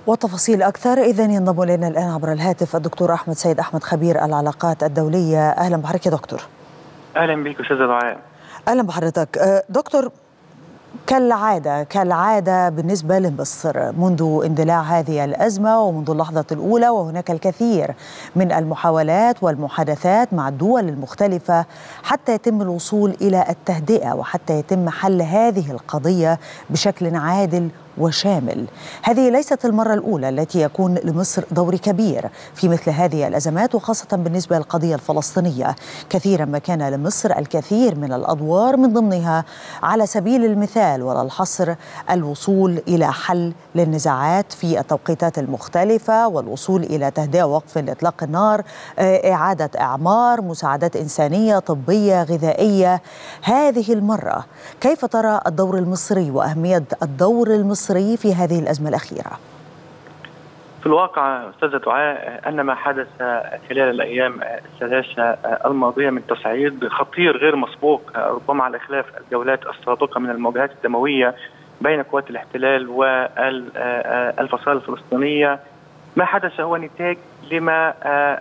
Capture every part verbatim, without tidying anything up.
وتفاصيل أكثر إذن ينضم إلينا الآن عبر الهاتف الدكتور أحمد سيد أحمد خبير العلاقات الدولية. أهلا بحضرتك يا دكتور. أهلا بك أستاذة دعاء. أهلا بحضرتك دكتور. كالعادة كالعادة بالنسبة لمصر منذ اندلاع هذه الأزمة ومنذ اللحظة الأولى وهناك الكثير من المحاولات والمحادثات مع الدول المختلفة حتى يتم الوصول إلى التهدئة وحتى يتم حل هذه القضية بشكل عادل وشامل. هذه ليست المرة الأولى التي يكون لمصر دور كبير في مثل هذه الأزمات وخاصة بالنسبة للقضية الفلسطينية. كثيرا ما كان لمصر الكثير من الأدوار من ضمنها على سبيل المثال ولا الحصر الوصول إلى حل للنزاعات في التوقيتات المختلفة والوصول إلى تهدئة ووقف لإطلاق النار، إعادة إعمار، مساعدات إنسانية طبية غذائية. هذه المرة كيف ترى الدور المصري وأهمية الدور المصري في هذه الأزمة الأخيرة؟ في الواقع أستاذة دعاء أن ما حدث خلال الأيام الثلاثة الماضية من تصعيد خطير غير مسبوق ربما على خلاف الجولات السابقة من المواجهات الدموية بين قوات الاحتلال والفصائل الفلسطينية، ما حدث هو نتاج لما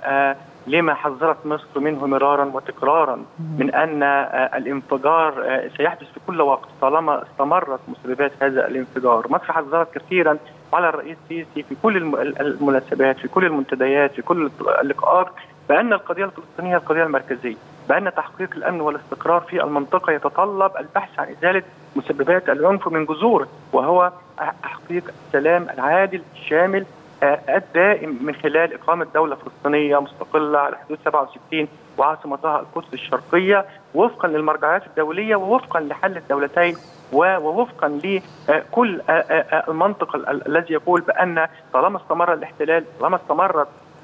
لما حذرت مصر منه مرارا وتكرارا من أن الانفجار سيحدث في كل وقت طالما استمرت مسببات هذا الانفجار. مصر حذرت كثيرا على الرئيس السيسي في كل المناسبات، في كل المنتديات، في كل اللقاءات، بأن القضية الفلسطينية القضية المركزية، بأن تحقيق الأمن والاستقرار في المنطقة يتطلب البحث عن إزالة مسببات العنف من جذوره، وهو تحقيق السلام العادل الشامل الدائم من خلال إقامة دولة فلسطينية مستقلة على حدود سبعة وستين وعاصمتها القدس الشرقية وفقا للمرجعيات الدولية ووفقا لحل الدولتين ووفقا لكل المنطق الذي يقول بأن طالما استمر الاحتلال، طالما استمرت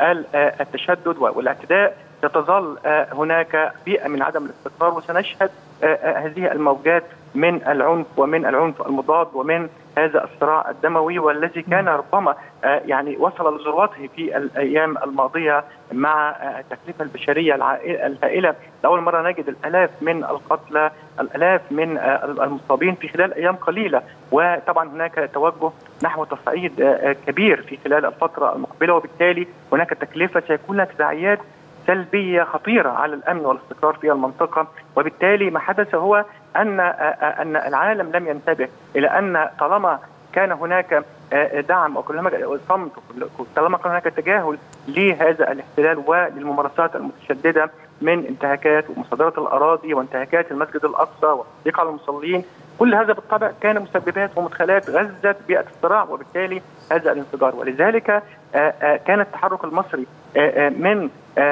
التشدد والاعتداء، ستظل هناك بيئة من عدم الاستقرار، وسنشهد هذه الموجات من العنف ومن العنف المضاد ومن هذا الصراع الدموي والذي كان ربما يعني وصل لذروته في الايام الماضيه مع التكلفه البشريه الهائله. لاول مره نجد الالاف من القتلى، الالاف من المصابين في خلال ايام قليله، وطبعا هناك توجه نحو تصعيد كبير في خلال الفتره المقبله، وبالتالي هناك تكلفه سيكون لها تداعيات سلبيه خطيره على الامن والاستقرار في المنطقه. وبالتالي ما حدث هو ان ان العالم لم ينتبه الى ان طالما كان هناك دعم وكلما صمت طالما كان هناك تجاهل لهذا الاحتلال وللممارسات المتشدده من انتهاكات ومصادره الاراضي وانتهاكات المسجد الاقصى والتضييق على المصلين، كل هذا بالطبع كان مسببات ومدخلات غزت بيئه الصراع وبالتالي هذا الانفجار. ولذلك كان التحرك المصري من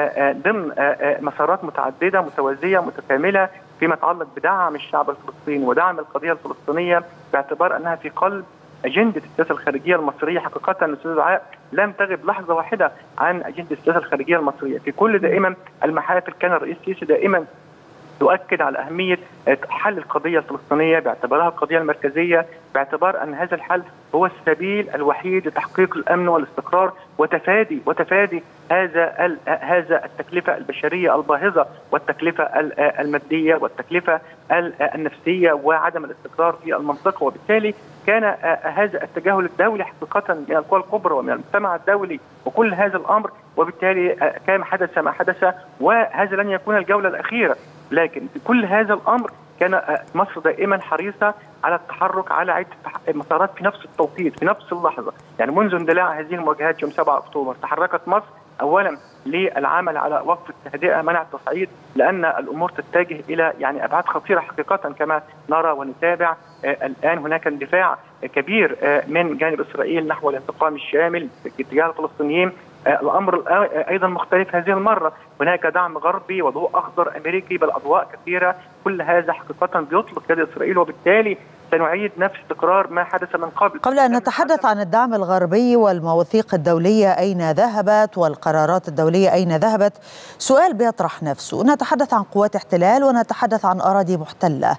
ضمن مسارات متعدده متوازيه متكامله فيما يتعلق بدعم الشعب الفلسطيني ودعم القضيه الفلسطينيه، باعتبار انها في قلب اجنده السياسه الخارجيه المصريه. حقيقه الاستاذ دعاء لم تغب لحظه واحده عن اجنده السياسه الخارجيه المصريه. في كل دائما المحافل كان الرئيس السيسي دائما يؤكد على أهمية حل القضية الفلسطينية باعتبارها القضية المركزية، باعتبار أن هذا الحل هو السبيل الوحيد لتحقيق الأمن والاستقرار وتفادي وتفادي هذا هذا التكلفة البشرية الباهظة والتكلفة المادية والتكلفة النفسية وعدم الاستقرار في المنطقة. وبالتالي كان هذا التجاهل الدولي حقيقة من القوى الكبرى ومن المجتمع الدولي وكل هذا الأمر، وبالتالي كان حدث ما حدث، وهذا لن يكون الجولة الأخيرة. لكن في كل هذا الأمر كان مصر دائما حريصة على التحرك على عدة مسارات في نفس التوقيت في نفس اللحظة. يعني منذ اندلاع هذه المواجهات يوم سبعة أكتوبر تحركت مصر أولا للعمل على وقف التهدئة، منع التصعيد، لأن الأمور تتجه إلى يعني أبعاد خطيرة حقيقة كما نرى ونتابع. آه الآن هناك اندفاع كبير آه من جانب إسرائيل نحو الانتقام الشامل اتجاه الفلسطينيين. آه الأمر أيضا مختلف هذه المرة، هناك دعم غربي وضوء أخضر أمريكي بل أضواء كثيرة. كل هذا حقيقة بيطلق يد إسرائيل، وبالتالي سنعيد نفس تكرار ما حدث من قبل. قبل أن نتحدث عن الدعم الغربي والمواثيق الدولية أين ذهبت والقرارات الدولية أين ذهبت، سؤال بيطرح نفسه. نتحدث عن قوات احتلال ونتحدث عن أراضي محتلة.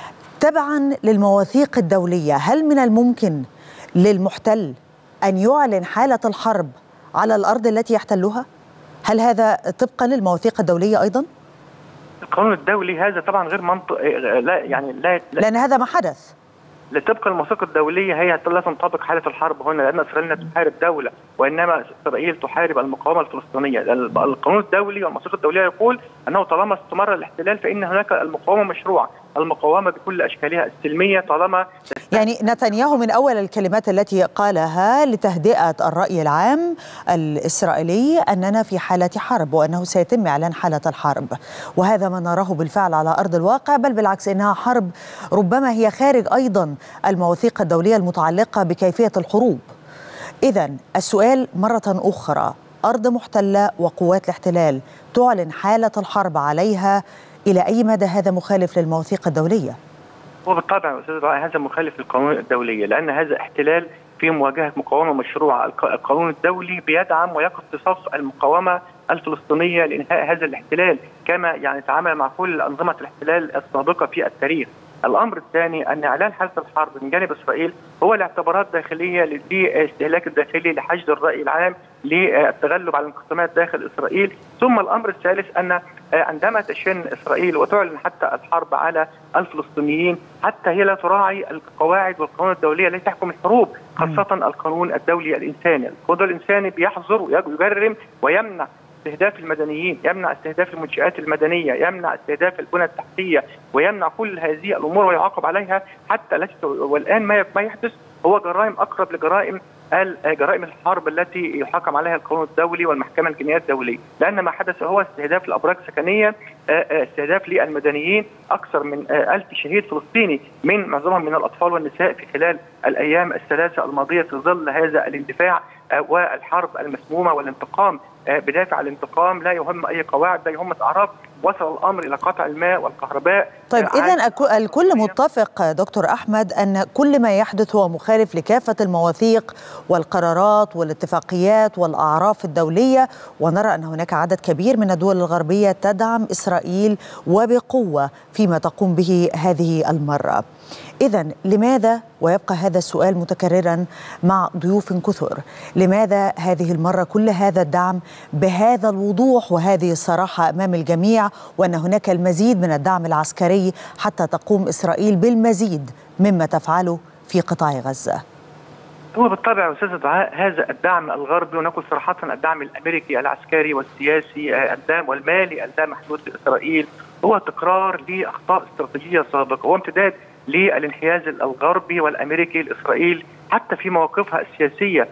تبعا للمواثيق الدولية، هل من الممكن للمحتل أن يعلن حالة الحرب على الأرض التي يحتلها؟ هل هذا طبقا للمواثيق الدولية أيضا؟ القانون الدولي هذا طبعا غير منطق، لا يعني لا, لا لأن هذا ما حدث. طبقا للمواثيق الدوليه هي لا تنطبق حاله الحرب هنا، لان اسرائيل لا تحارب دوله، وانما اسرائيل تحارب المقاومه الفلسطينيه. القانون الدولي والمواثيق الدوليه يقول انه طالما استمر الاحتلال فان هناك المقاومه مشروعه، المقاومه بكل اشكالها السلميه طالما. يعني نتنياهو من اول الكلمات التي قالها لتهدئه الراي العام الاسرائيلي اننا في حاله حرب وانه سيتم اعلان حاله الحرب، وهذا ما نراه بالفعل على ارض الواقع، بل بالعكس انها حرب ربما هي خارج ايضا المواثيق الدوليه المتعلقه بكيفيه الحروب. اذا السؤال مره اخرى، ارض محتله وقوات الاحتلال تعلن حاله الحرب عليها، إلى أي مدى هذا مخالف للمواثيق الدولية؟ هو بالطبع أستاذ هذا مخالف للقانون الدولي، لأن هذا احتلال في مواجهة مقاومة مشروعة. القانون الدولي بيدعم ويقف في صف المقاومة الفلسطينية لإنهاء هذا الاحتلال، كما يعني تعامل مع كل أنظمة الاحتلال السابقة في التاريخ. الأمر الثاني أن إعلان حالة الحرب من جانب إسرائيل هو لاعتبارات داخلية للاستهلاك الداخلي لحشد الرأي العام للتغلب على الانقسامات داخل إسرائيل. ثم الأمر الثالث أن عندما تشن إسرائيل وتعلن حتى الحرب على الفلسطينيين حتى هي لا تراعي القواعد والقانون الدولية التي تحكم الحروب، خاصة القانون الدولي الإنساني. القانون الإنساني بيحظر ويجرم ويمنع استهداف المدنيين، يمنع استهداف المنشآت المدنية، يمنع استهداف البنى التحتية، ويمنع كل هذه الأمور ويعاقب عليها حتى التي. والآن ما ما يحدث هو جرائم أقرب لجرائم جرائم الحرب التي يحاكم عليها القانون الدولي والمحكمة الجنائية الدولية، لأن ما حدث هو استهداف لأبراج سكنية، استهداف للمدنيين، أكثر من ألف شهيد فلسطيني من معظمهم من الأطفال والنساء في خلال الأيام الثلاثة الماضية في ظل هذا الاندفاع والحرب المسمومة والانتقام. بدافع الانتقام لا يهم أي قواعد، لا يهم أعراف، وصل الأمر إلى قطع الماء والكهرباء. طيب إذن الكل متفق دكتور أحمد أن كل ما يحدث هو مخالف لكافة المواثيق والقرارات والاتفاقيات والأعراف الدولية، ونرى أن هناك عدد كبير من الدول الغربية تدعم إسرائيل وبقوة فيما تقوم به هذه المرة. إذن لماذا، ويبقى هذا السؤال متكررا مع ضيوف كثر، لماذا هذه المرة كل هذا الدعم بهذا الوضوح وهذه الصراحة أمام الجميع، وأن هناك المزيد من الدعم العسكري حتى تقوم إسرائيل بالمزيد مما تفعله في قطاع غزة؟ هو بالطبع أستاذ دعاء هذا الدعم الغربي، ونقول صراحة الدعم الأمريكي العسكري والسياسي الدعم والمالي اللامحدود لإسرائيل هو تكرار لأخطاء استراتيجية سابقة وامتداد للانحياز الغربي والأمريكي لإسرائيل حتى في مواقفها السياسية.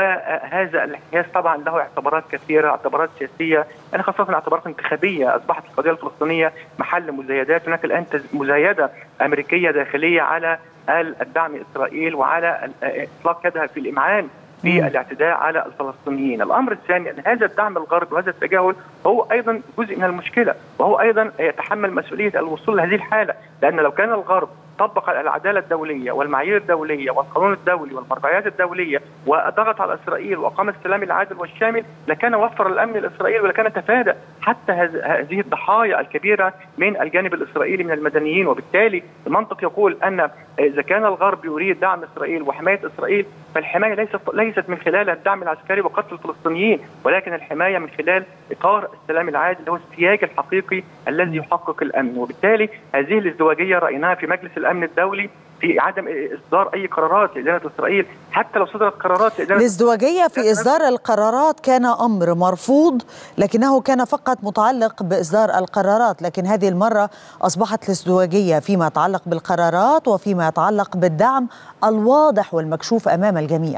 وهذا الانحياز طبعا له اعتبارات كثيرة، اعتبارات سياسية، يعني خاصة اعتبارات انتخابية. أصبحت القضية الفلسطينية محل مزايدات، هناك الآن مزايدة أمريكية داخلية على الدعم إسرائيل وعلى إطلاق يدها في الإمعان بالاعتداء على الفلسطينيين. الأمر الثاني أن هذا الدعم الغربي وهذا التجاهل هو أيضا جزء من المشكلة، وهو أيضا يتحمل مسؤولية الوصول لهذه الحالة، لأن لو كان الغرب طبق العدالة الدولية والمعايير الدولية والقانون الدولي والمرجعيات الدولية وضغط على إسرائيل وأقام السلام العادل والشامل لكان وفر الأمن الإسرائيلي ولكان تفادى حتى هذه الضحايا الكبيرة من الجانب الإسرائيلي من المدنيين. وبالتالي المنطق يقول أن إذا كان الغرب يريد دعم إسرائيل وحماية إسرائيل فالحماية ليست ليست من خلال الدعم العسكري وقتل الفلسطينيين، ولكن الحماية من خلال إطار السلام العادل اللي هو السياج الحقيقي الذي يحقق الأمن. وبالتالي هذه الازدواجية رأيناها في مجلس الأمن الدولي في عدم إصدار أي قرارات لإدانة إسرائيل، حتى لو صدرت قرارات لإدانة الازدواجية في إصدار القرارات كان أمر مرفوض، لكنه كان فقط متعلق بإصدار القرارات، لكن هذه المرة أصبحت الازدواجية فيما يتعلق بالقرارات وفيما يتعلق بالدعم الواضح والمكشوف أمام الجميع.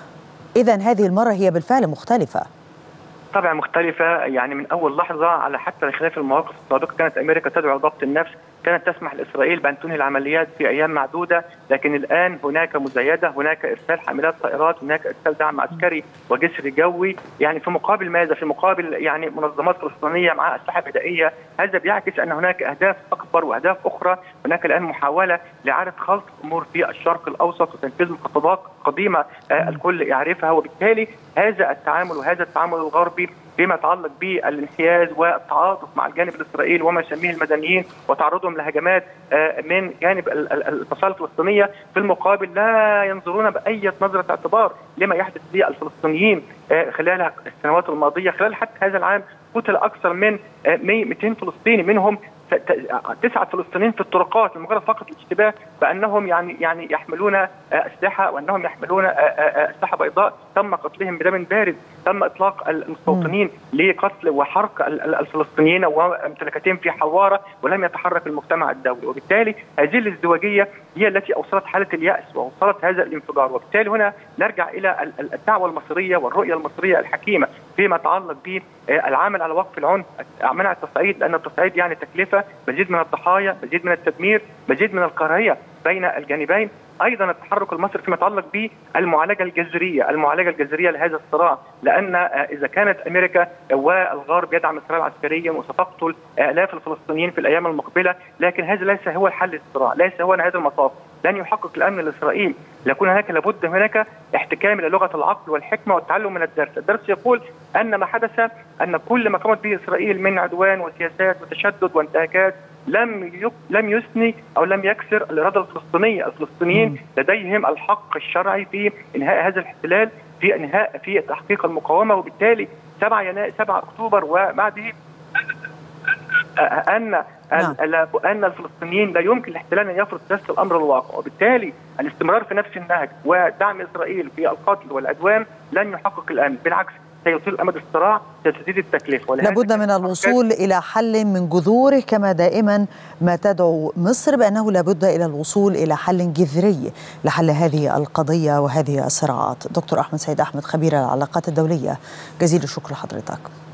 إذن هذه المرة هي بالفعل مختلفة. طبعا مختلفة، يعني من أول لحظة على حتى خلاف المواقف السابقة كانت أمريكا تدعو ضبط النفس، كانت تسمح لإسرائيل بأن تنهي العمليات في أيام معدودة، لكن الآن هناك مزايدة، هناك إرسال حاملات طائرات، هناك إرسال دعم عسكري وجسر جوي، يعني في مقابل ماذا؟ في مقابل يعني منظمات فلسطينية مع أسلحة بدائية. هذا بيعكس أن هناك أهداف أكبر وأهداف أخرى، هناك الآن محاولة لإعادة خلط أمور في الشرق الأوسط وتنفيذ مخططات قديمة آه الكل يعرفها. وبالتالي هذا التعامل وهذا التعامل الغربي فيما يتعلق بالانحياز والتعاطف مع الجانب الإسرائيلي وما يسميه المدنيين وتعرضهم لهجمات من جانب الفصائل الفلسطينية، في المقابل لا ينظرون بأي نظرة اعتبار لما يحدث للفلسطينيين خلال السنوات الماضية. خلال حتى هذا العام قتل أكثر من مئتين فلسطيني، منهم تسعة فلسطينيين في الطرقات لمجرد فقط الاشتباه بانهم يعني يعني يحملون اسلحه وانهم يحملون اسلحه بيضاء، تم قتلهم بدم بارد، تم اطلاق المستوطنين لقتل وحرق الفلسطينيين وممتلكاتهم في حواره، ولم يتحرك المجتمع الدولي. وبالتالي هذه الازدواجيه هي التي اوصلت حاله الياس واوصلت هذا الانفجار. وبالتالي هنا نرجع الى الدعوه المصريه والرؤيه المصريه الحكيمه فيما يتعلق بالعمل على وقف العنف، منع التصعيد، لان التصعيد يعني تكلفه، مزيد من الضحايا، مزيد من التدمير، مزيد من الكراهيه بين الجانبين. ايضا التحرك المصري فيما يتعلق بالمعالجه الجذريه، المعالجه الجذريه لهذا الصراع، لان اذا كانت امريكا والغرب يدعم اسرائيل عسكريا وستقتل الاف الفلسطينيين في الايام المقبله، لكن هذا ليس هو حل الصراع، ليس هو نهايه المطاف، لن يحقق الامن لاسرائيل، ليكون هناك لابد هناك احتكام الى لغه العقل والحكمه والتعلم من الدرس. الدرس يقول ان ما حدث، ان كل ما قامت به اسرائيل من عدوان وسياسات وتشدد وانتهاكات لم لم يثني او لم يكسر الاراده الفلسطينيه، الفلسطينيين لديهم الحق الشرعي في انهاء هذا الاحتلال، في انهاء في تحقيق المقاومه. وبالتالي سبعة يناير سبعة اكتوبر وبعده ان ان الفلسطينيين لا يمكن الاحتلال ان يفرض سياسه الامر الواقع، وبالتالي الاستمرار في نفس النهج ودعم اسرائيل في القتل والعدوان لن يحقق الامن، بالعكس سيطيل امد الصراع، ستزيد التكلفه. لابد من الوصول الى حل من جذوره، كما دائما ما تدعو مصر بانه لابد الى الوصول الى حل جذري لحل هذه القضيه وهذه الصراعات. دكتور احمد سيد احمد، خبير العلاقات الدوليه، جزيل الشكر لحضرتك.